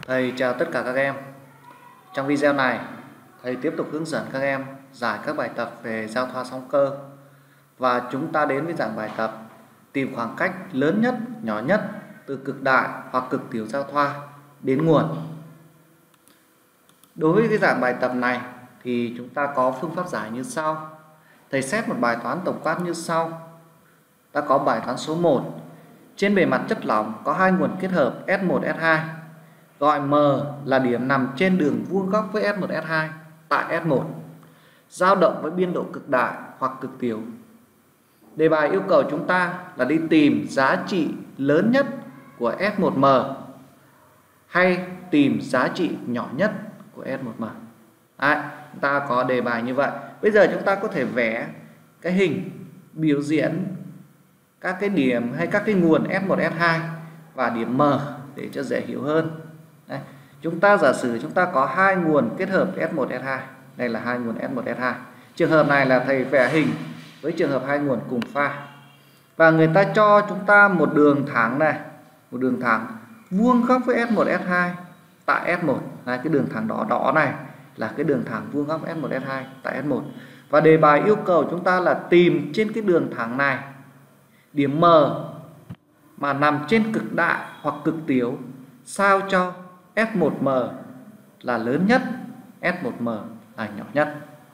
Thầy chào tất cả các em. Trong video này, thầy tiếp tục hướng dẫn các em giải các bài tập về giao thoa sóng cơ. Và chúng ta đến với dạng bài tập tìm khoảng cách lớn nhất, nhỏ nhất từ cực đại hoặc cực tiểu giao thoa đến nguồn. Đối với cái dạng bài tập này thì chúng ta có phương pháp giải như sau. Thầy xét một bài toán tổng quát như sau. Ta có bài toán số 1. Trên bề mặt chất lỏng có hai nguồn kết hợp S1, S2. Gọi M là điểm nằm trên đường vuông góc với S1, S2 tại S1, dao động với biên độ cực đại hoặc cực tiểu. Đề bài yêu cầu chúng ta là đi tìm giá trị lớn nhất của S1M hay tìm giá trị nhỏ nhất của S1M. Đấy, chúng ta có đề bài như vậy. Bây giờ chúng ta có thể vẽ cái hình biểu diễn các cái điểm hay các cái nguồn S1, S2 và điểm M để cho dễ hiểu hơn. Đây, chúng ta giả sử chúng ta có hai nguồn kết hợp S1, S2. Đây là hai nguồn S1, S2. Trường hợp này là thầy vẽ hình với trường hợp hai nguồn cùng pha. Và người ta cho chúng ta một đường thẳng này, một đường thẳng vuông góc với S1, S2 tại S1. Đây, cái đường thẳng đỏ đỏ này là cái đường thẳng vuông góc S1, S2 tại S1. Và đề bài yêu cầu chúng ta là tìm trên cái đường thẳng này điểm M mà nằm trên cực đại hoặc cực tiểu sao cho S1M là lớn nhất, S1M là nhỏ nhất.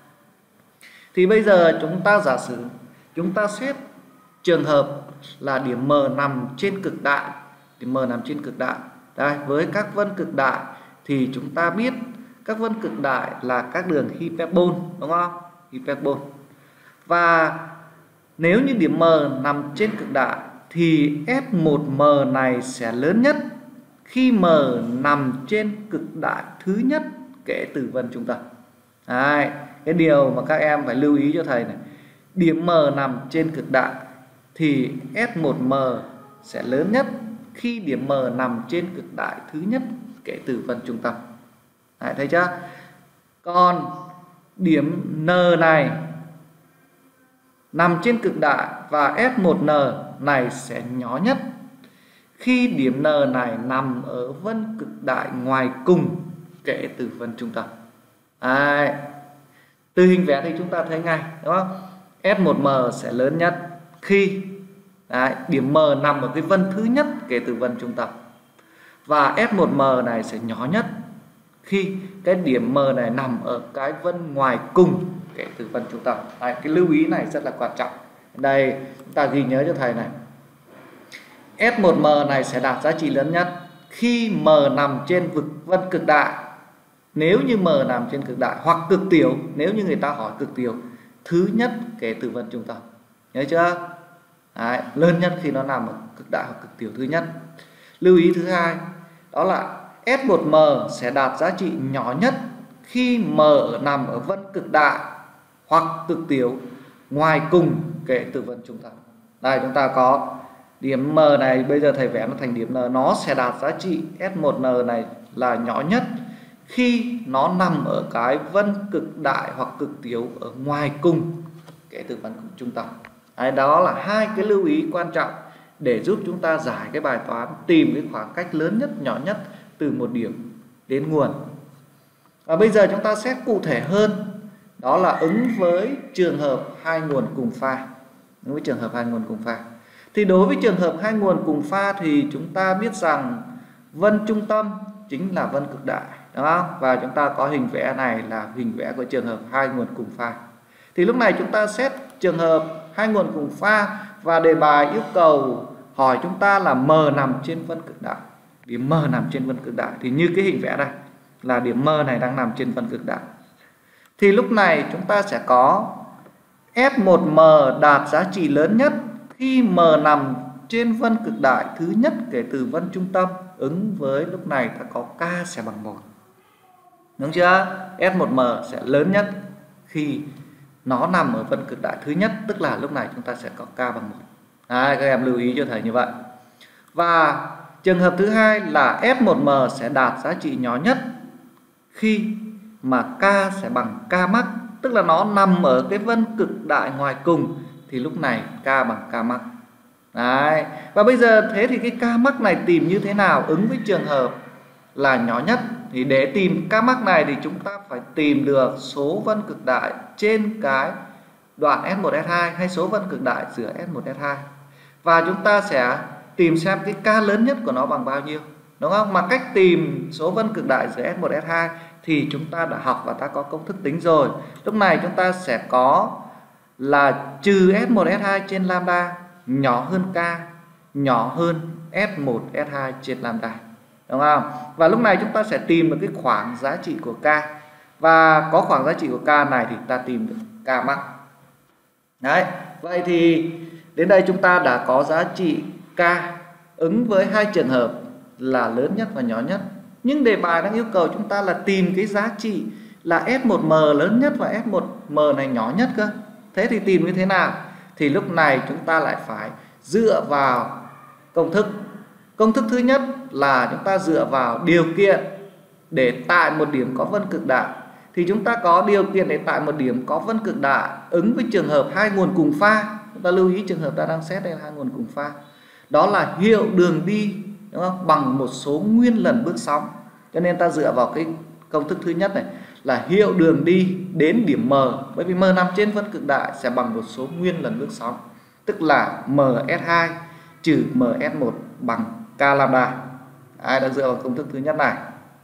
Thì bây giờ chúng ta giả sử chúng ta xét trường hợp là điểm M nằm trên cực đại. Điểm M nằm trên cực đại. Đây, với các vân cực đại thì chúng ta biết các vân cực đại là các đường hyperbol, đúng không? Hyperbol. Và nếu như điểm M nằm trên cực đại thì S1M này sẽ lớn nhất khi M nằm trên cực đại thứ nhất kể từ vân trung tâm. Đấy, cái điều mà các em phải lưu ý cho thầy này. Điểm M nằm trên cực đại thì S1M sẽ lớn nhất khi điểm M nằm trên cực đại thứ nhất kể từ vân trung tâm. Đấy, thấy chưa? Còn điểm N này nằm trên cực đại và S1N này sẽ nhỏ nhất khi điểm N này nằm ở vân cực đại ngoài cùng kể từ vân trung tâm. Đấy. Từ hình vẽ thì chúng ta thấy ngay, đúng không? S1M sẽ lớn nhất khi điểm M nằm ở cái vân thứ nhất kể từ vân trung tâm. Và S1M này sẽ nhỏ nhất khi cái điểm M này nằm ở cái vân ngoài cùng kể từ vân trung tâm. Đấy, cái lưu ý này rất là quan trọng. Đây, chúng ta ghi nhớ cho thầy này. S1M này sẽ đạt giá trị lớn nhất khi M nằm trên vực vân cực đại. Nếu như M nằm trên cực đại hoặc cực tiểu, nếu như người ta hỏi cực tiểu, thứ nhất kể từ vân trung tâm. Nhớ chưa? Đấy, lớn nhất khi nó nằm ở cực đại hoặc cực tiểu thứ nhất. Lưu ý thứ hai, đó là S1M sẽ đạt giá trị nhỏ nhất khi M nằm ở vân cực đại hoặc cực tiểu ngoài cùng kể từ vân trung tâm. Đây, chúng ta có điểm M này, bây giờ thầy vẽ nó thành điểm N, nó sẽ đạt giá trị S1N này là nhỏ nhất khi nó nằm ở cái vân cực đại hoặc cực tiểu ở ngoài cùng kể từ vân trung tâm. Đấy, đó là hai cái lưu ý quan trọng để giúp chúng ta giải cái bài toán tìm cái khoảng cách lớn nhất, nhỏ nhất từ một điểm đến nguồn. Và bây giờ chúng ta xét cụ thể hơn, đó là ứng với trường hợp hai nguồn cùng pha. Ứng với trường hợp hai nguồn cùng pha. Thì đối với trường hợp hai nguồn cùng pha thì chúng ta biết rằng vân trung tâm chính là vân cực đại, đúng không? Và chúng ta có hình vẽ này là hình vẽ của trường hợp hai nguồn cùng pha. Thì lúc này chúng ta xét trường hợp hai nguồn cùng pha và đề bài yêu cầu hỏi chúng ta là M nằm trên vân cực đại. Điểm M nằm trên vân cực đại thì như cái hình vẽ đây là điểm M này đang nằm trên vân cực đại. Thì lúc này chúng ta sẽ có S1M đạt giá trị lớn nhất khi M nằm trên vân cực đại thứ nhất kể từ vân trung tâm. Ứng với lúc này ta có K sẽ bằng 1. Đúng chưa? S1M sẽ lớn nhất khi nó nằm ở vân cực đại thứ nhất, tức là lúc này chúng ta sẽ có K bằng 1. Đấy, các em lưu ý cho thầy như vậy. Và trường hợp thứ hai là S1M sẽ đạt giá trị nhỏ nhất khi mà K sẽ bằng K max, tức là nó nằm ở cái vân cực đại ngoài cùng thì lúc này K bằng K max. Đấy. Và bây giờ thế thì cái K max này tìm như thế nào ứng với trường hợp là nhỏ nhất. Thì để tìm K max này thì chúng ta phải tìm được số vân cực đại trên cái đoạn S1 S2 hay số vân cực đại giữa S1 S2. Và chúng ta sẽ tìm xem cái K lớn nhất của nó bằng bao nhiêu, đúng không? Mà cách tìm số vân cực đại giữa S1 S2 thì chúng ta đã học và ta có công thức tính rồi. Lúc này chúng ta sẽ có là trừ S1 S2 trên lambda nhỏ hơn K nhỏ hơn S1 S2 trên lambda, đúng không? Và lúc này chúng ta sẽ tìm được cái khoảng giá trị của K. Và có khoảng giá trị của K này thì ta tìm được K max. Đấy, vậy thì đến đây chúng ta đã có giá trị K ứng với hai trường hợp là lớn nhất và nhỏ nhất. Nhưng đề bài đang yêu cầu chúng ta là tìm cái giá trị là S1m lớn nhất và S1m này nhỏ nhất cơ. Thế thì tìm như thế nào? Thì lúc này chúng ta lại phải dựa vào công thức. Công thức thứ nhất là chúng ta dựa vào điều kiện để tại một điểm có vân cực đại. Thì chúng ta có điều kiện để tại một điểm có vân cực đại ứng với trường hợp hai nguồn cùng pha. Chúng ta lưu ý trường hợp ta đang xét đây là hai nguồn cùng pha. Đó là hiệu đường đi, đúng không? Bằng một số nguyên lần bước sóng. Cho nên ta dựa vào cái công thức thứ nhất này là hiệu đường đi đến điểm M, bởi vì M nằm trên vân cực đại sẽ bằng một số nguyên lần bước sóng, tức là ms2 trừ ms1 bằng k lambda. Ai đã dựa vào công thức thứ nhất này.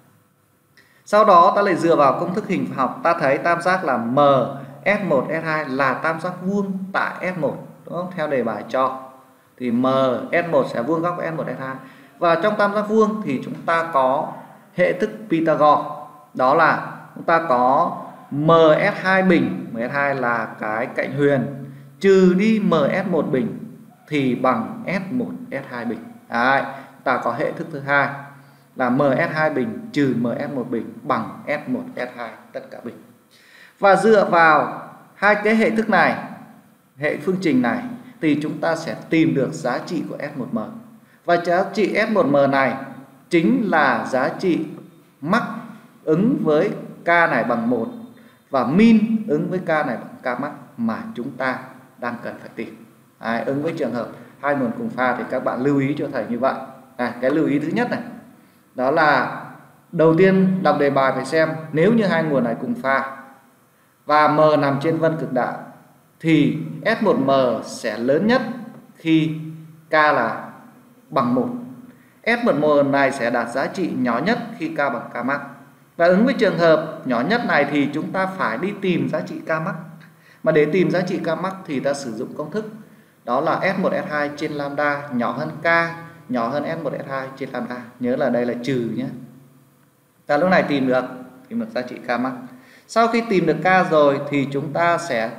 Sau đó ta lại dựa vào công thức hình học, ta thấy tam giác là ms1 s2 là tam giác vuông tại s1, đúng không? Theo đề bài cho thì ms1 sẽ vuông góc với s1 s2. Và trong tam giác vuông thì chúng ta có hệ thức Pythagore, đó là chúng ta có ms2 bình, ms2 là cái cạnh huyền, trừ đi ms1 bình thì bằng s1 s2 bình. Đấy, ta có hệ thức thứ hai là ms2 bình trừ ms1 bình bằng s1 s2 tất cả bình. Và dựa vào hai cái hệ thức này, hệ phương trình này, thì chúng ta sẽ tìm được giá trị của S1m. Và giá trị S1m này chính là giá trị max ứng với K này bằng 1 và min ứng với K này bằng K max mà chúng ta đang cần phải tìm. Ứng với trường hợp hai nguồn cùng pha thì các bạn lưu ý cho thầy như vậy. Cái lưu ý thứ nhất này, đó là đầu tiên đọc đề bài phải xem nếu như hai nguồn này cùng pha và M nằm trên vân cực đại thì S1m sẽ lớn nhất khi K là bằng 1. S1m này sẽ đạt giá trị nhỏ nhất khi K bằng K max. Và ứng với trường hợp nhỏ nhất này thì chúng ta phải đi tìm giá trị K max. Mà để tìm giá trị K max thì ta sử dụng công thức, đó là S1 S2 trên lambda nhỏ hơn K nhỏ hơn S1 S2 trên lambda. Nhớ là đây là trừ nhé. Ta lúc này tìm được giá trị K max. Sau khi tìm được K rồi thì chúng ta sẽ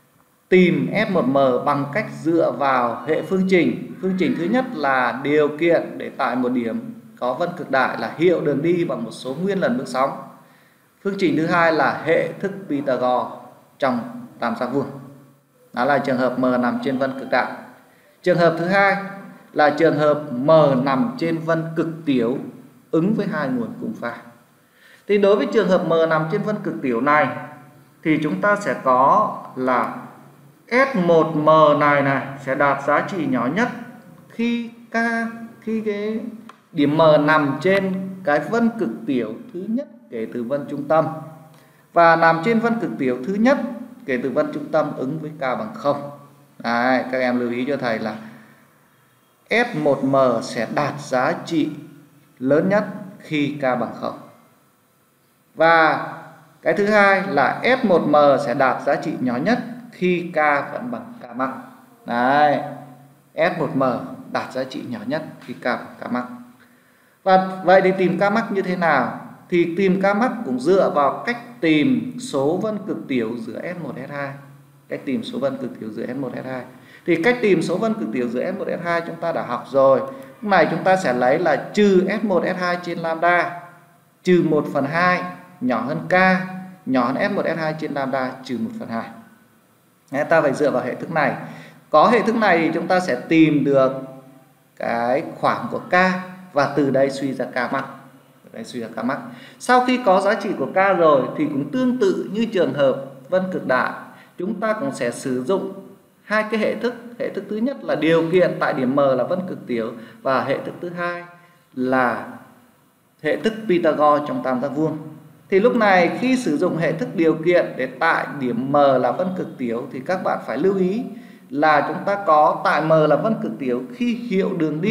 tìm S1m bằng cách dựa vào hệ phương trình. Phương trình thứ nhất là điều kiện để tại một điểm có vân cực đại là hiệu đường đi bằng một số nguyên lần bước sóng. Phương trình thứ hai là hệ thức Pythagore trong tam giác vuông. Đó là trường hợp M nằm trên vân cực đại. Trường hợp thứ hai là trường hợp M nằm trên vân cực tiểu ứng với hai nguồn cùng pha. Thì đối với trường hợp M nằm trên vân cực tiểu này thì chúng ta sẽ có là S1m này sẽ đạt giá trị nhỏ nhất khi cái điểm M nằm trên cái vân cực tiểu thứ nhất kể từ vân trung tâm và nằm trên vân cực tiểu thứ nhất kể từ vân trung tâm ứng với K bằng 0. Đấy, các em lưu ý cho thầy là S1m sẽ đạt giá trị lớn nhất khi K bằng 0. Và cái thứ hai là S1m sẽ đạt giá trị nhỏ nhất khi K vẫn bằng K max. Đấy, S1m đạt giá trị nhỏ nhất khi K bằng K max. Và vậy thì tìm K max như thế nào? Thì tìm K max cũng dựa vào cách tìm số vân cực tiểu giữa S1 S2. Cách tìm số vân cực tiểu giữa S1 S2. Thì cách tìm số vân cực tiểu giữa S1 S2 chúng ta đã học rồi. Lúc này chúng ta sẽ lấy là trừ S1 S2 trên lambda trừ 1/2 nhỏ hơn K nhỏ hơn S1 S2 trên lambda trừ 1/2. Ta phải dựa vào hệ thức này. Có hệ thức này thì chúng ta sẽ tìm được cái khoảng của K và từ đây suy ra K max. Sau khi có giá trị của K rồi thì cũng tương tự như trường hợp vân cực đại, chúng ta cũng sẽ sử dụng hai cái hệ thức. Hệ thức thứ nhất là điều kiện tại điểm M là vân cực tiểu và hệ thức thứ hai là hệ thức Pythagore trong tam giác vuông. Thì lúc này khi sử dụng hệ thức điều kiện để tại điểm M là vân cực tiểu thì các bạn phải lưu ý là chúng ta có tại M là vân cực tiểu khi hiệu đường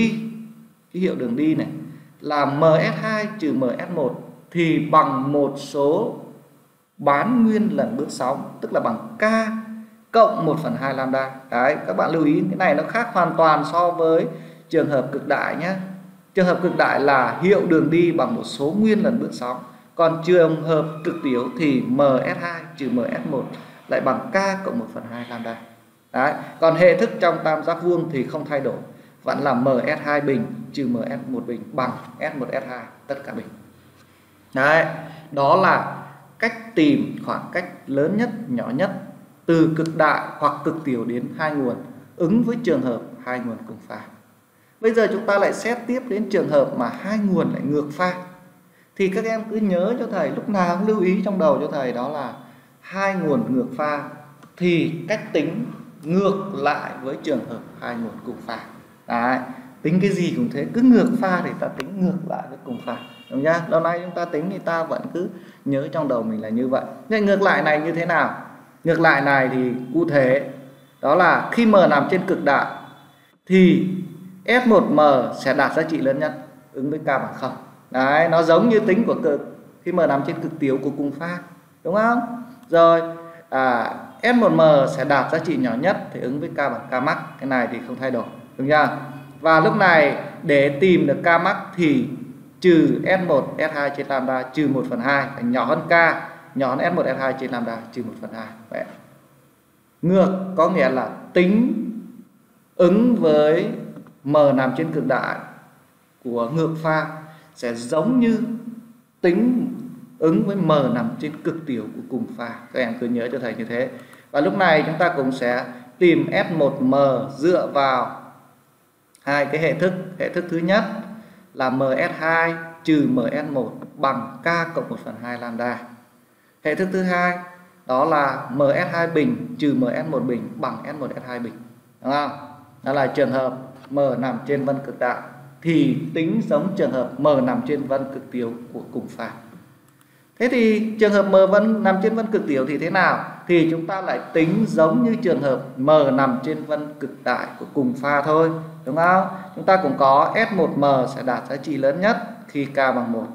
đi này là ms2 trừ ms1 thì bằng một số bán nguyên lần bước sóng, tức là bằng k cộng 1/2 lambda. Đấy, các bạn lưu ý cái này nó khác hoàn toàn so với trường hợp cực đại nhé. Trường hợp cực đại là hiệu đường đi bằng một số nguyên lần bước sóng. Còn trường hợp cực tiểu thì ms2 trừ ms1 lại bằng k cộng 1/2 lambda. Đấy, còn hệ thức trong tam giác vuông thì không thay đổi, vẫn là ms2 bình trừ ms1 bình bằng s1 s2 tất cả bình. Đấy, đó là cách tìm khoảng cách lớn nhất, nhỏ nhất từ cực đại hoặc cực tiểu đến hai nguồn ứng với trường hợp hai nguồn cùng pha. Bây giờ chúng ta lại xét tiếp đến trường hợp mà hai nguồn lại ngược pha. Thì các em cứ nhớ cho thầy, lúc nào cũng lưu ý trong đầu cho thầy, đó là hai nguồn ngược pha thì cách tính ngược lại với trường hợp hai nguồn cùng pha. Đấy, tính cái gì cũng thế, cứ ngược pha thì ta tính ngược lại với cùng pha, đúng nhá? Lâu nay chúng ta tính thì ta vẫn cứ nhớ trong đầu mình là như vậy. Nên ngược lại này như thế nào? Ngược lại này thì cụ thể đó là khi M nằm trên cực đại thì S1M sẽ đạt giá trị lớn nhất ứng với K bằng 0. Đấy, nó giống như tính của cực khi M nằm trên cực tiểu của cùng pha, đúng không? Rồi S1M sẽ đạt giá trị nhỏ nhất thì ứng với K bằng K max. Cái này thì không thay đổi, đúng chưa? Và lúc này để tìm được K max thì trừ S1 S2 trên lambda trừ 1/2 phải nhỏ hơn K, nhỏ hơn S1 S2 trên lambda trừ 1/2. Vậy ngược có nghĩa là tính ứng với M nằm trên cực đại của ngược pha sẽ giống như tính ứng với M nằm trên cực tiểu của cùng pha. Các em cứ nhớ cho thầy như thế. Và lúc này chúng ta cũng sẽ tìm S1M dựa vào hai cái hệ thức. Hệ thức thứ nhất là MS2 trừ MS1 bằng K cộng 1/2 lambda. Hệ thức thứ hai đó là MS2 bình trừ MS1 bình bằng S1 S2 bình, đúng không? Đó là trường hợp M nằm trên vân cực đại thì tính giống trường hợp M nằm trên vân cực tiểu của cùng pha. Thế thì trường hợp M nằm trên vân cực tiểu thì thế nào? Thì chúng ta lại tính giống như trường hợp M nằm trên vân cực đại của cùng pha thôi, đúng không? Chúng ta cũng có S1M sẽ đạt giá trị lớn nhất khi K bằng 1.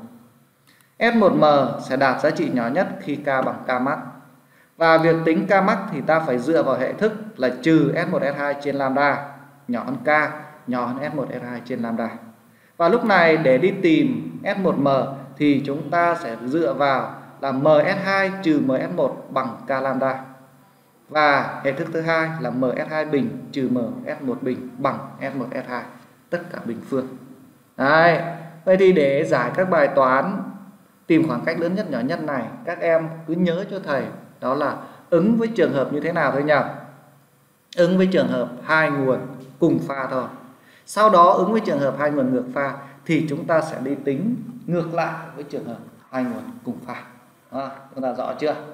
S1M sẽ đạt giá trị nhỏ nhất khi K bằng K max. Và việc tính K max thì ta phải dựa vào hệ thức là trừ S1 S2 trên lambda nhỏ hơn K, nhỏ hơn S1 S2 trên lambda. Và lúc này để đi tìm S1M thì chúng ta sẽ dựa vào là MS2 trừ MS1 bằng K lambda. Và hệ thức thứ hai là MS2 bình trừ MS1 bình bằng S1 S2 tất cả bình phương. Đấy, vậy thì để giải các bài toán tìm khoảng cách lớn nhất nhỏ nhất này, các em cứ nhớ cho thầy đó là ứng với trường hợp như thế nào thôi nhỉ? Ứng với trường hợp hai nguồn cùng pha thôi. Sau đó ứng với trường hợp hai nguồn ngược pha thì chúng ta sẽ đi tính ngược lại với trường hợp hai nguồn cùng pha. Chúng ta rõ chưa?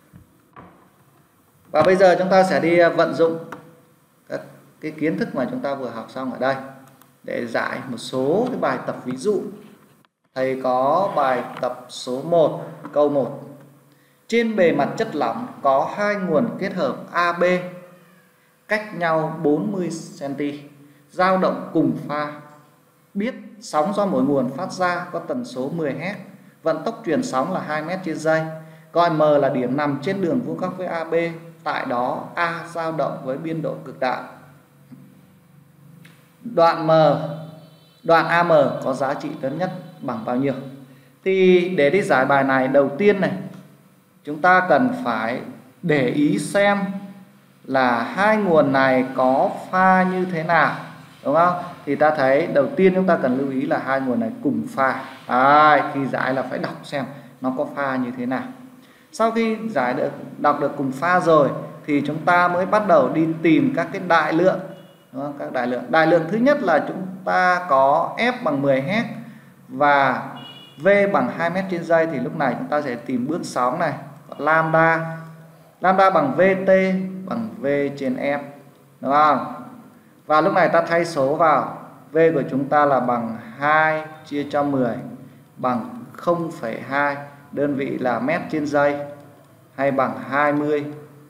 Và bây giờ chúng ta sẽ đi vận dụng các cái kiến thức mà chúng ta vừa học xong ở đây để giải một số cái bài tập ví dụ. Thầy có bài tập số 1, câu 1. Trên bề mặt chất lỏng có hai nguồn kết hợp AB cách nhau 40 cm, dao động cùng pha. Biết sóng do mỗi nguồn phát ra có tần số 10 Hz, vận tốc truyền sóng là 2 m/giây. Coi M là điểm nằm trên đường vuông góc với AB, tại đó A dao động với biên độ cực đại. Đoạn AM có giá trị lớn nhất bằng bao nhiêu? Thì để đi giải bài này, đầu tiên này chúng ta cần phải để ý xem là hai nguồn này có pha như thế nào, đúng không? Thì ta thấy đầu tiên chúng ta cần lưu ý là hai nguồn này cùng pha. Khi giải là phải đọc xem nó có pha như thế nào. Sau khi đọc được cùng pha rồi thì chúng ta mới bắt đầu đi tìm các cái đại lượng, đúng không? Các đại lượng thứ nhất là chúng ta có F bằng 10 Hz và V bằng 2 m/giây. Thì lúc này chúng ta sẽ tìm bước sóng này, lambda bằng VT bằng V trên F, đúng không? Và lúc này ta thay số vào, V của chúng ta là bằng 2 chia cho 10 bằng 0,2 đơn vị là mét trên giây hay bằng 20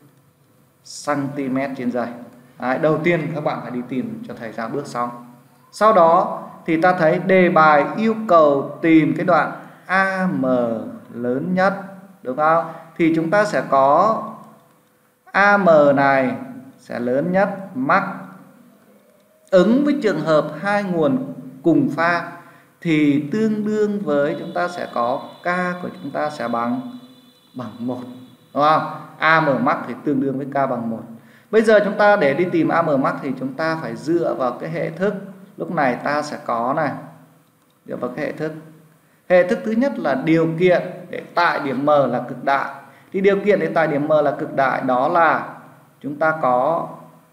cm trên giây. Đấy, đầu tiên các bạn phải đi tìm cho thầy giáo bước sóng. Sau đó thì ta thấy đề bài yêu cầu tìm cái đoạn AM lớn nhất, đúng không? Thì chúng ta sẽ có AM này sẽ lớn nhất mắc. Ứng với trường hợp hai nguồn cùng pha thì tương đương với chúng ta sẽ có K của chúng ta sẽ bằng 1, đúng không? AM max thì tương đương với K bằng 1. Bây giờ chúng ta để đi tìm AM max thì chúng ta phải dựa vào cái hệ thức. Lúc này ta sẽ có này, dựa vào cái hệ thức. Hệ thức thứ nhất là điều kiện để tại điểm M là cực đại. Thì điều kiện để tại điểm M là cực đại đó là chúng ta có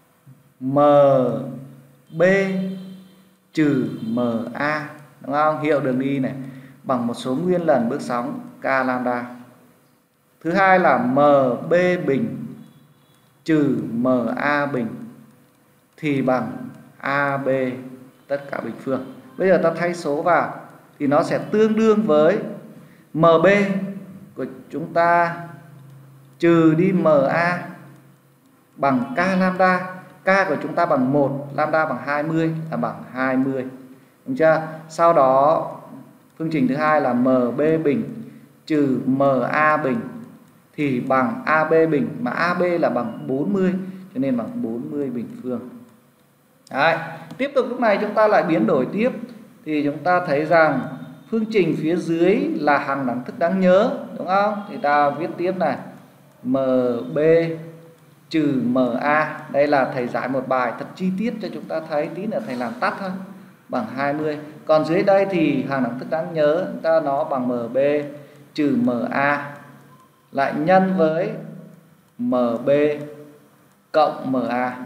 MB trừ MA, đúng không? Hiệu đường đi này bằng một số nguyên lần bước sóng K lambda. Thứ hai là MB bình trừ MA bình thì bằng AB tất cả bình phương. Bây giờ ta thay số vào thì nó sẽ tương đương với MB của chúng ta trừ đi MA bằng K lambda. K của chúng ta bằng 1, lambda bằng 20 là bằng 20. Đúng chưa? Sau đó phương trình thứ hai là MB bình trừ MA bình thì bằng AB bình, mà AB là bằng 40 cho nên bằng 40 bình phương. Đấy. Tiếp tục lúc này chúng ta lại biến đổi tiếp thì chúng ta thấy rằng phương trình phía dưới là hằng đẳng thức đáng nhớ, đúng không? Thì ta viết tiếp này MB trừ MA. Đây là thầy giải một bài thật chi tiết cho chúng ta thấy, tí nữa thầy làm tắt thôi, bằng 20. Còn dưới đây thì hằng đẳng thức đáng nhớ chúng ta nó bằng MB trừ MA lại nhân với MB cộng MA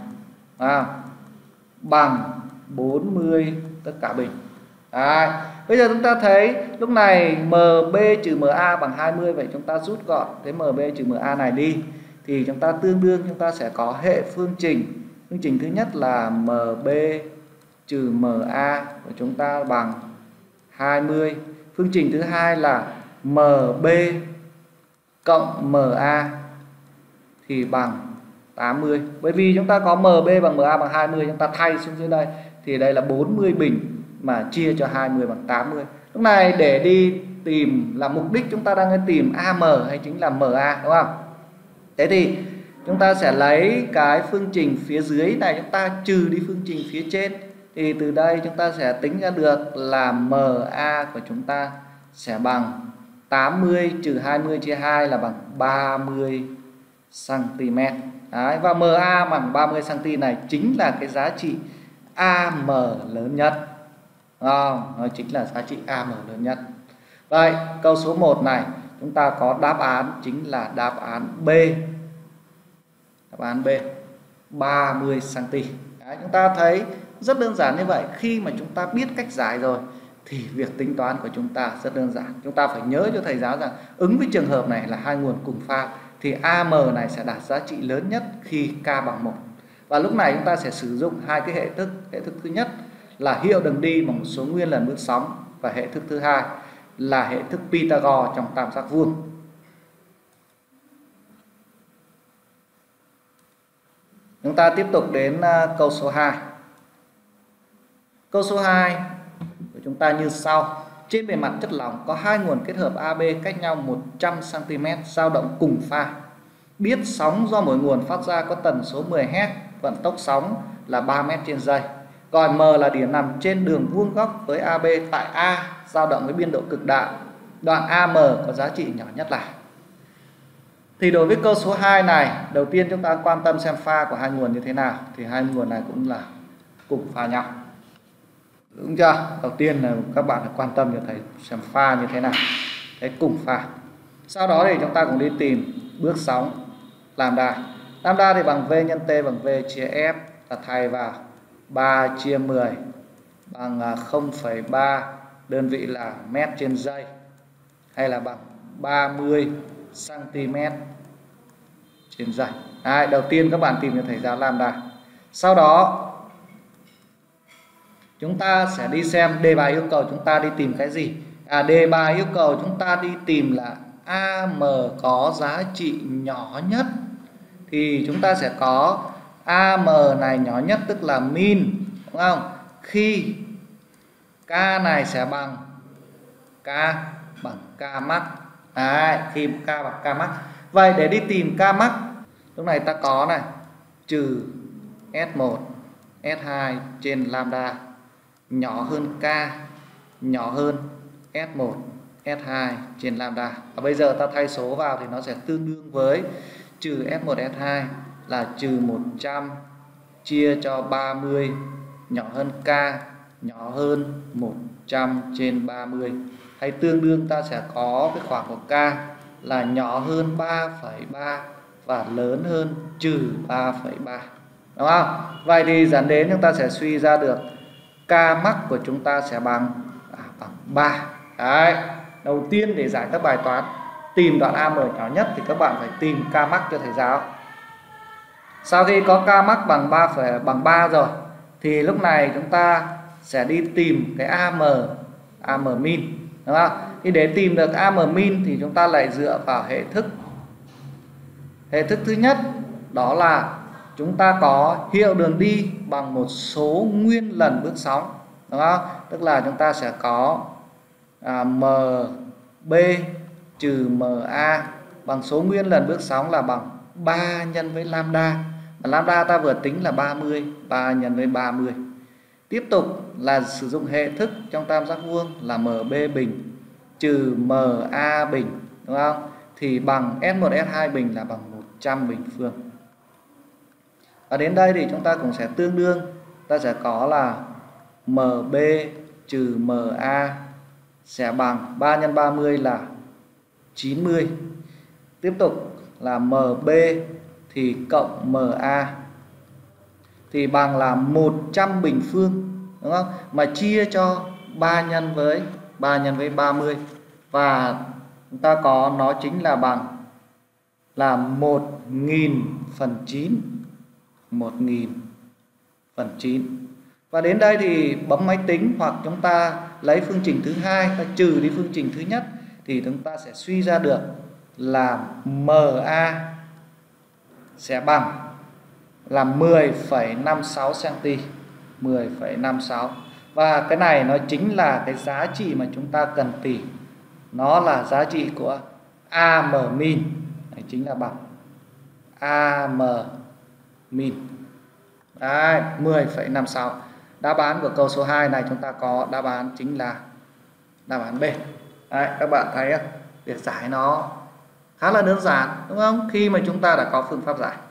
bằng 40 tất cả bình. Đấy. Bây giờ chúng ta thấy lúc này MB trừ MA bằng 20, vậy chúng ta rút gọn cái MB trừ MA này đi thì chúng ta tương đương chúng ta sẽ có hệ phương trình. Phương trình thứ nhất là MB trừ MA của chúng ta bằng 20. Phương trình thứ hai là MB cộng MA thì bằng 80. Bởi vì chúng ta có MB bằng MA bằng 20, chúng ta thay xuống dưới đây thì đây là 40 bình mà chia cho 20 bằng 80. Lúc này để đi tìm là mục đích chúng ta đang tìm AM hay chính là MA, đúng không? Thế thì chúng ta sẽ lấy cái phương trình phía dưới này chúng ta trừ đi phương trình phía trên. Thì từ đây chúng ta sẽ tính ra được là MA của chúng ta sẽ bằng 80 trừ 20 chia 2 là bằng 30 cm. Đấy, và MA bằng 30 cm này chính là cái giá trị AM lớn nhất. Nó chính là giá trị AM lớn nhất. Vậy câu số 1 này chúng ta có đáp án chính là đáp án B. Đáp án B 30 cm. Đấy, chúng ta thấy rất đơn giản như vậy. Khi mà chúng ta biết cách giải rồi thì việc tính toán của chúng ta rất đơn giản. Chúng ta phải nhớ cho thầy giáo rằng ứng với trường hợp này là hai nguồn cùng pha thì AM này sẽ đạt giá trị lớn nhất khi K bằng 1. Và lúc này chúng ta sẽ sử dụng hai cái hệ thức. Hệ thức thứ nhất là hiệu đường đi bằng một số nguyên lần bước sóng, và hệ thức thứ hai là hệ thức Pythagore trong tam giác vuông. Chúng ta tiếp tục đến câu số 2. Câu số 2 của chúng ta như sau. Trên bề mặt chất lỏng có hai nguồn kết hợp AB cách nhau 100 cm dao động cùng pha. Biết sóng do mỗi nguồn phát ra có tần số 10 Hz, vận tốc sóng là 3 m trên giây. Gọi M là điểm nằm trên đường vuông góc với AB tại A dao động với biên độ cực đại. Đoạn AM có giá trị nhỏ nhất là. Thì đối với câu số 2 này, đầu tiên chúng ta quan tâm xem pha của hai nguồn như thế nào. Thì hai nguồn này cũng là cùng pha nhau. Đúng chưa? Đầu tiên là các bạn phải quan tâm cho thầy xem pha như thế nào. Đấy, cùng pha. Sau đó thì chúng ta cũng đi tìm bước sóng lambda. Lambda thì bằng V nhân T bằng V chia F, là thay vào 3 chia 10 bằng 0,3 đơn vị là mét trên giây, hay là bằng 30 cm trên giây. Đấy, đầu tiên các bạn tìm cho thầy giáo lambda. Sau đó chúng ta sẽ đi xem đề bài yêu cầu chúng ta đi tìm cái gì. Đề bài yêu cầu chúng ta đi tìm là AM có giá trị nhỏ nhất, thì chúng ta sẽ có AM này nhỏ nhất tức là min, đúng không? Khi K này sẽ bằng K max. Đấy, khi K bằng K max. Vậy để đi tìm K max, lúc này ta có này trừ S1 S2 trên lambda nhỏ hơn K nhỏ hơn S1 S2 trên lambda. Và bây giờ ta thay số vào thì nó sẽ tương đương với trừ S1 S2 là trừ 100 chia cho 30 nhỏ hơn K nhỏ hơn 100 trên 30. Hay tương đương ta sẽ có cái khoảng của K là nhỏ hơn 3,3 và lớn hơn trừ 3,3. Đúng không? Vậy thì dẫn đến chúng ta sẽ suy ra được K max của chúng ta sẽ bằng 3. Đấy. Đầu tiên để giải các bài toán tìm đoạn AM nhỏ nhất thì các bạn phải tìm K max cho thầy giáo. Sau khi có K max bằng 3 rồi thì lúc này chúng ta sẽ đi tìm cái AM min, đúng không? Thì để tìm được AM min thì chúng ta lại dựa vào hệ thức. Hệ thức thứ nhất đó là chúng ta có hiệu đường đi bằng một số nguyên lần bước sóng, đúng không? Tức là chúng ta sẽ có MB trừ MA bằng số nguyên lần bước sóng là bằng 3 nhân với lambda. Và lambda ta vừa tính là 30, 3 nhân với 30. Tiếp tục là sử dụng hệ thức trong tam giác vuông là MB bình trừ MA bình, đúng không? Thì bằng S1 S2 bình là bằng 100 bình phương. Và đến đây thì chúng ta cũng sẽ tương đương, ta sẽ có là MB trừ MA sẽ bằng 3 nhân 30 là 90. Tiếp tục là MB thì cộng MA thì bằng là 100 bình phương, đúng không? Mà chia cho 3 nhân với 30 và chúng ta có nó chính là bằng là 1000 phần 9. 1000 phần 9. Và đến đây thì bấm máy tính hoặc chúng ta lấy phương trình thứ hai, ta trừ đi phương trình thứ nhất thì chúng ta sẽ suy ra được là MA sẽ bằng là 10,56 cm, 10,56. Và cái này nó chính là cái giá trị mà chúng ta cần tìm. Nó là giá trị của AM min. Đấy chính là bằng AM min. Đấy, 10,56. Đáp án của câu số 2 này chúng ta có đáp án chính là đáp án B. Đấy, các bạn thấy việc giải nó khá là đơn giản, đúng không? Khi mà chúng ta đã có phương pháp giải.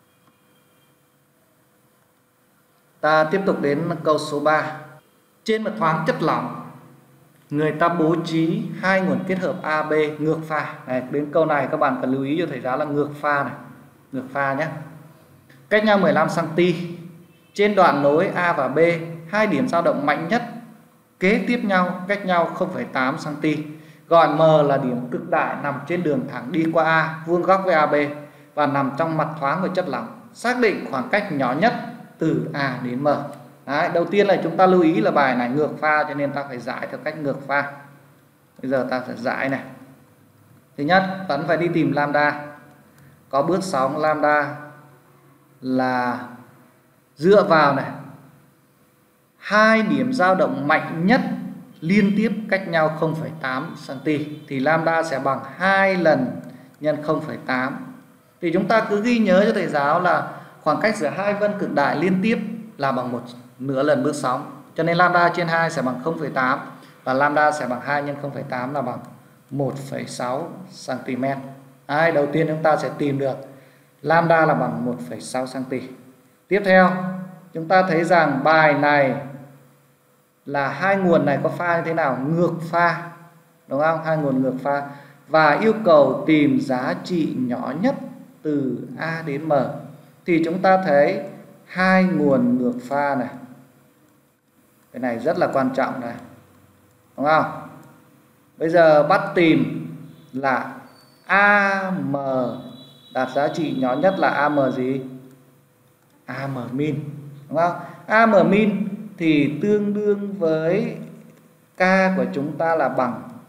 Ta tiếp tục đến câu số 3. Trên một thoáng chất lỏng, người ta bố trí hai nguồn kết hợp AB ngược pha. Này, đến câu này các bạn cần lưu ý cho thầy giáo là ngược pha này, ngược pha nhé. Cách nhau 15 cm. Trên đoạn nối A và B, hai điểm dao động mạnh nhất kế tiếp nhau, cách nhau 0,8 cm. Gọi M là điểm cực đại nằm trên đường thẳng đi qua A, vuông góc với AB và nằm trong mặt thoáng của chất lỏng. Xác định khoảng cách nhỏ nhất từ A đến M. Đấy, đầu tiên là chúng ta lưu ý là bài này ngược pha cho nên ta phải giải theo cách ngược pha. Bây giờ ta sẽ giải này. Thứ nhất, vẫn phải đi tìm lambda. Có bước sóng lambda là dựa vào này hai điểm dao động mạnh nhất liên tiếp cách nhau 0,8 cm thì lambda sẽ bằng 2 lần nhân 0,8. Thì chúng ta cứ ghi nhớ cho thầy giáo là khoảng cách giữa hai vân cực đại liên tiếp là bằng 1/2 lần bước sóng. Cho nên lambda trên 2 sẽ bằng 0,8 và lambda sẽ bằng 2 nhân 0,8 là bằng 1,6 cm. Đầu tiên chúng ta sẽ tìm được lambda là bằng 1,6 cm. Tiếp theo, chúng ta thấy rằng bài này là hai nguồn này có pha như thế nào? Ngược pha, đúng không? Hai nguồn ngược pha và yêu cầu tìm giá trị nhỏ nhất từ A đến M. Thì chúng ta thấy hai nguồn ngược pha này. Cái này rất là quan trọng này, đúng không? Bây giờ bắt tìm là AM đạt giá trị nhỏ nhất là AM gì? AM min, đúng không? AM min thì tương đương với K của chúng ta là bằng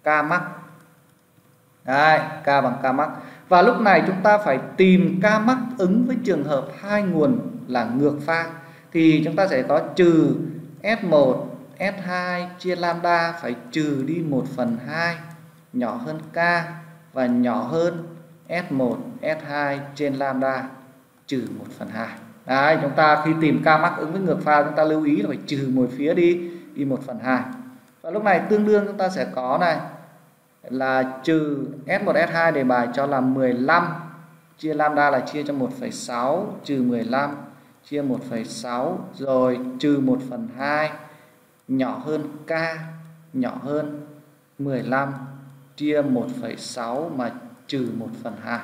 K mắc. Đấy, K bằng K mắc. Và lúc này chúng ta phải tìm K mắc ứng với trường hợp hai nguồn là ngược pha. Thì chúng ta sẽ có trừ S1, S2 chia lambda phải trừ đi 1/2 nhỏ hơn K và nhỏ hơn S1, S2 trên lambda trừ 1/2. Đấy, chúng ta khi tìm K mắc ứng với ngược pha chúng ta lưu ý là phải trừ một phía đi 1/2. Và lúc này tương đương chúng ta sẽ có này là trừ S1, S2 đề bài cho là 15 chia lambda là chia cho 1,6 trừ 15 chia 1,6 rồi trừ 1/2 nhỏ hơn K nhỏ hơn 15 chia 1,6 mà trừ 1/2.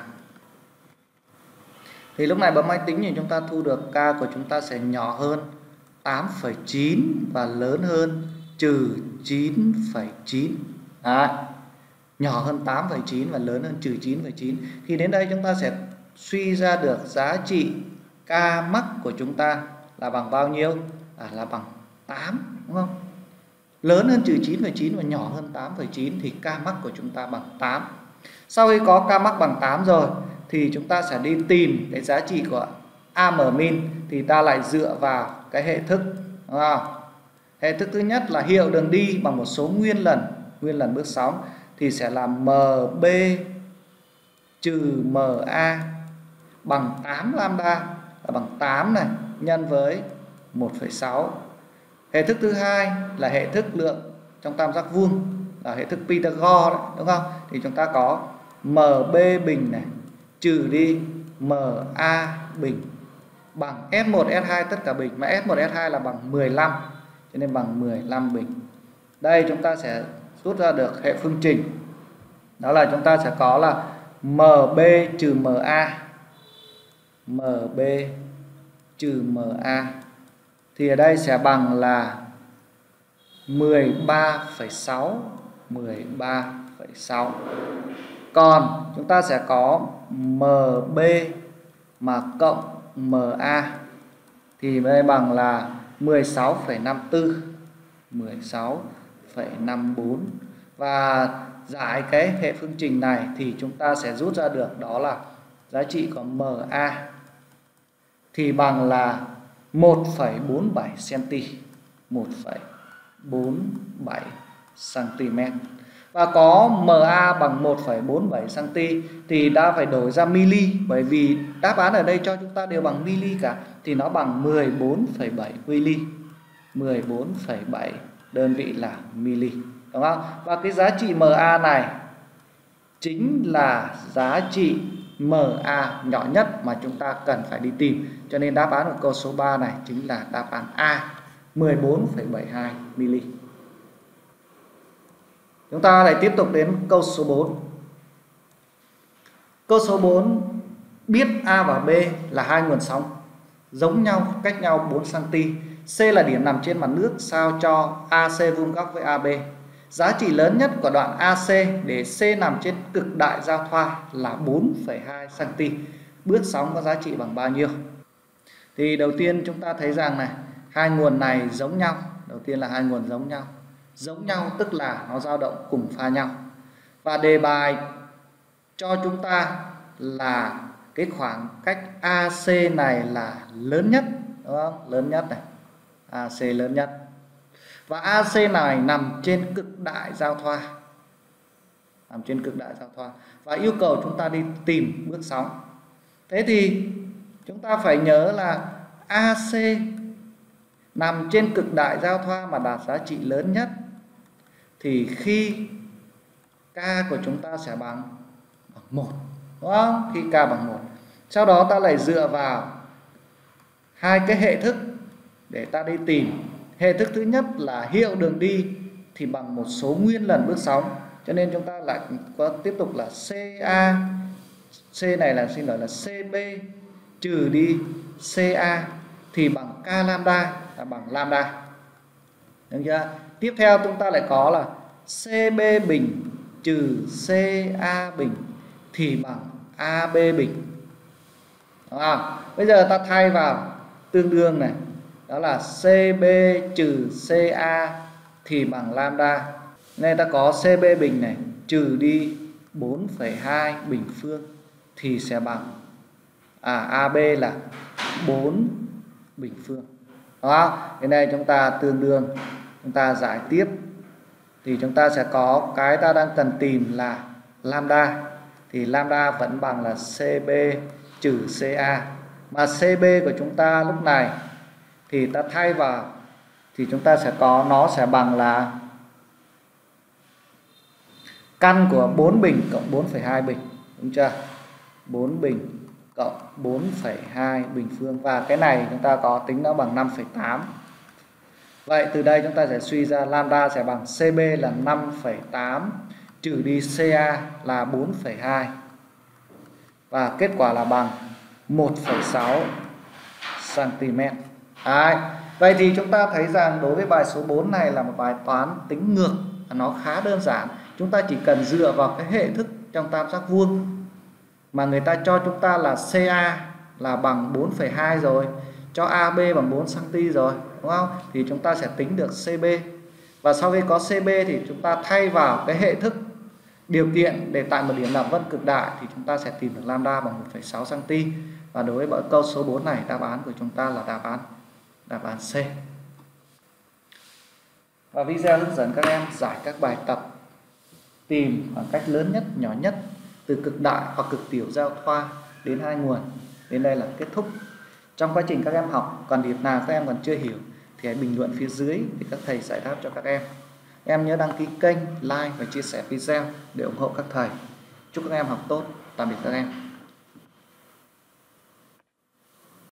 Thì lúc này bấm máy tính thì chúng ta thu được K của chúng ta sẽ nhỏ hơn 8,9 và lớn hơn trừ 9,9. Đấy. Nhỏ hơn 8,9 và lớn hơn trừ 9,9. Thì đến đây chúng ta sẽ suy ra được giá trị K mắc của chúng ta là bằng bao nhiêu? Là bằng 8, đúng không? Lớn hơn trừ 9,9 và nhỏ hơn 8,9 thì K mắc của chúng ta bằng 8. Sau khi có K mắc bằng 8 rồi thì chúng ta sẽ đi tìm cái giá trị của AM min, thì ta lại dựa vào cái hệ thức, đúng không? Hệ thức thứ nhất là hiệu đường đi bằng một số nguyên lần bước sóng thì sẽ là MB trừ MA bằng 8 lambda là bằng 8 này nhân với 1,6. Hệ thức thứ hai là hệ thức lượng trong tam giác vuông là hệ thức Pythagore đấy, đúng không? Thì chúng ta có MB bình này trừ đi MA bình bằng S1, S2 tất cả bình, mà S1, S2 là bằng 15 cho nên bằng 15 bình. Đây chúng ta sẽ rút ra được hệ phương trình. Đó là chúng ta sẽ có là MB trừ MA. MB trừ MA thì ở đây sẽ bằng là 13,6. 13,6. Còn chúng ta sẽ có MB mà cộng MA thì đây bằng là 16,54. 16,54. Và giải cái hệ phương trình này thì chúng ta sẽ rút ra được đó là giá trị của MA thì bằng là 1,47 cm. 1,47 cm. Và có MA bằng 1,47 cm thì đã phải đổi ra mili, bởi vì đáp án ở đây cho chúng ta đều bằng mili cả, thì nó bằng 14,7 mili. 14,7 đơn vị là mili, đúng không? Và cái giá trị MA này chính là giá trị MA nhỏ nhất mà chúng ta cần phải đi tìm. Cho nên đáp án của câu số 3 này chính là đáp án A, 14,72 mili. Chúng ta lại tiếp tục đến câu số 4. Câu số 4 biết A và B là hai nguồn sóng giống nhau, cách nhau 4 cm. C là điểm nằm trên mặt nước sao cho AC vuông góc với AB. Giá trị lớn nhất của đoạn AC để C nằm trên cực đại giao thoa là 4,2 cm. Bước sóng có giá trị bằng bao nhiêu? Thì đầu tiên chúng ta thấy rằng này, hai nguồn này giống nhau. Đầu tiên là hai nguồn giống nhau. Giống nhau tức là nó dao động cùng pha nhau. Và đề bài cho chúng ta là cái khoảng cách AC này là lớn nhất, đúng không? Lớn nhất này. AC lớn nhất. Và AC này nằm trên cực đại giao thoa. Nằm trên cực đại giao thoa. Và yêu cầu chúng ta đi tìm bước sóng. Thế thì chúng ta phải nhớ là AC nằm trên cực đại giao thoa mà đạt giá trị lớn nhất thì khi K của chúng ta sẽ bằng 1, đúng không? Khi K bằng 1. Sau đó ta lại dựa vào hai cái hệ thức để ta đi tìm. Hệ thức thứ nhất là hiệu đường đi thì bằng một số nguyên lần bước sóng, cho nên chúng ta lại có tiếp tục là CA, C này là xin lỗi là CB trừ đi CA thì bằng K lambda là bằng lambda. Được chưa? Tiếp theo chúng ta lại có là CB bình trừ CA bình thì bằng AB bình. Đúng không? Bây giờ ta thay vào tương đương này, đó là CB trừ CA thì bằng lambda. Nên ta có CB bình này trừ đi 4,2 bình phương thì sẽ bằng AB là 4 bình phương. Đó, cái này chúng ta tương đương, chúng ta giải tiếp thì chúng ta sẽ có cái ta đang cần tìm là lambda, thì lambda vẫn bằng là CB trừ CA, mà CB của chúng ta lúc này thì ta thay vào thì chúng ta sẽ có, nó sẽ bằng là căn của 4 bình cộng 4,2 bình, đúng chưa? 4 bình cộng 4,2 bình phương, và cái này chúng ta có tính nó bằng 5,8. Vậy từ đây chúng ta sẽ suy ra lambda sẽ bằng CB là 5,8 trừ đi CA là 4,2, và kết quả là bằng 1,6 cm. Vậy thì chúng ta thấy rằng đối với bài số 4 này là một bài toán tính ngược, nó khá đơn giản. Chúng ta chỉ cần dựa vào cái hệ thức trong tam giác vuông mà người ta cho chúng ta là CA là bằng 4,2 rồi, cho AB bằng 4 cm rồi, đúng không? Thì chúng ta sẽ tính được CB. Và sau khi có CB thì chúng ta thay vào cái hệ thức điều kiện để tại một điểm làm vân cực đại thì chúng ta sẽ tìm được lambda bằng 1,6 cm. Và đối với câu số 4 này, đáp án của chúng ta là đáp án C. Và video hướng dẫn các em giải các bài tập tìm khoảng cách lớn nhất, nhỏ nhất từ cực đại hoặc cực tiểu giao thoa đến hai nguồn. Đến đây là kết thúc. Trong quá trình các em học còn điểm nào các em còn chưa hiểu thì hãy bình luận phía dưới để các thầy giải đáp cho các em. Em nhớ đăng ký kênh, like và chia sẻ video để ủng hộ các thầy. Chúc các em học tốt. Tạm biệt các em.